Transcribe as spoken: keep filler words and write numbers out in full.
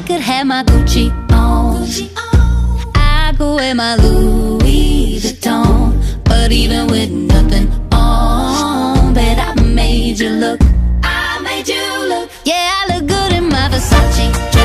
could have my Gucci on, I could wear my Louis Vuitton, but even with nothing on, bet I made you look, I made you look. Yeah, I look good in my Versace